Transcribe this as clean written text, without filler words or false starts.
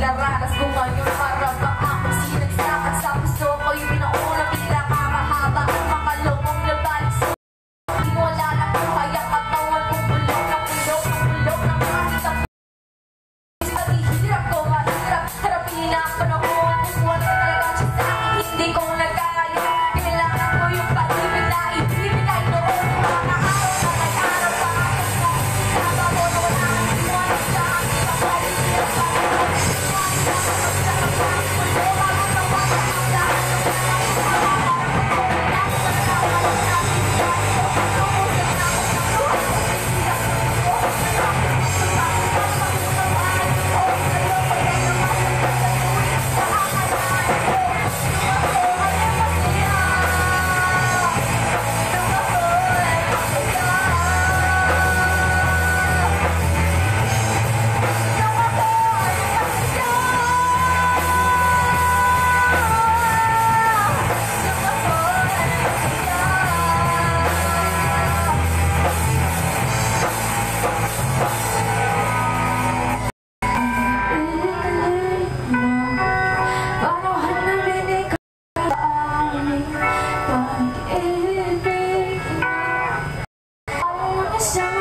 Pinaranas ko ngayon para bang ako sinagsakan sa puso ko. Yung pinaunang pinakamahaba ang makalokong nabalik sa wala na ko kaya katawan kong bulok na bulok na bulok na kahit ang hirap ko mahirap harapin na ang panahon kung wala ka talaga siya sa akin hindi ko nagkakaya kailangan ko yung pag-ibig na ibibigay noon mga araw na may araw pa ako mo na wala ang iwan sa akin ang paligid ang pag-ibig. I wanna